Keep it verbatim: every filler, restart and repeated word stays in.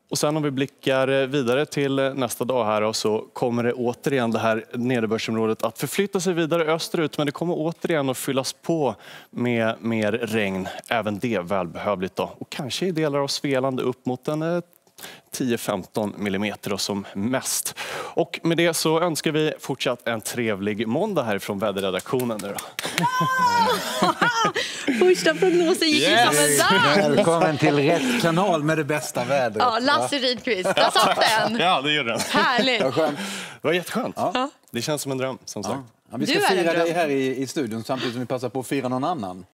Och sen om vi blickar vidare till nästa dag här och så kommer det återigen det här nederbördsområdet att förflytta sig vidare österut, men det kommer återigen att fyllas på med mer regn. Även det välbehövligt då. Och kanske i delar av Svealand upp mot en tio femton millimeter som mest. Och med det så önskar vi fortsatt en trevlig måndag härifrån väderredaktionen nu då. Ja! Första prognosen gick yes! ju som en dans. Välkommen till rätt kanal med det bästa vädret. Ja, Lasse Rydqvist, där satt den. Ja, det gjorde den. Härligt. Det var, det var jätteskönt. Ja. Det känns som en dröm, som sagt. Ja. Ja, vi ska fira dig här i, i studion samtidigt som vi passar på att fira någon annan.